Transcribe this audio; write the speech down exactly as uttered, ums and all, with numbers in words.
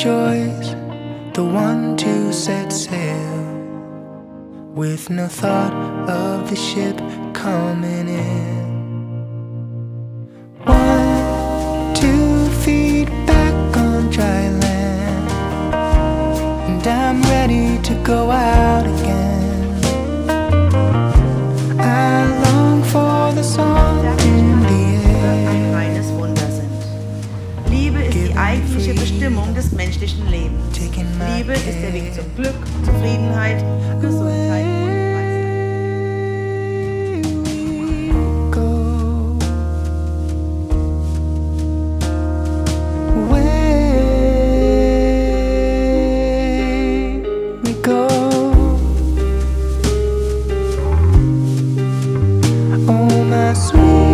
joys, the one to set sail, with no thought of the ship coming in. One, two feet back on dry land, and I'm ready to go out again. I long for the song in the air. Ein reines Wunder sind. Liebe ist die eigentliche Bestimmung des menschlichen Lebens. Liebe ist der Weg zum Glück, Zufriedenheit, Gesundheit und Weisheit. Oh, my sweet